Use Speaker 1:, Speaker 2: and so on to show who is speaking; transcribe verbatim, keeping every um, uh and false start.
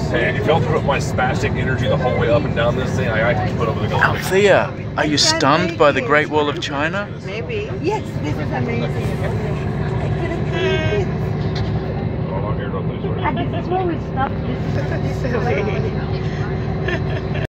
Speaker 1: Hey, if y'all put up my spastic energy the whole way up and down this thing, I, I can put over the Golden Gate.
Speaker 2: Althea, are you stunned by the Great Wall of China?
Speaker 3: Maybe. Yes, this is amazing. I couldn't believe it.
Speaker 1: Oh, here, don't lose
Speaker 3: And this is where we stopped. This is, this is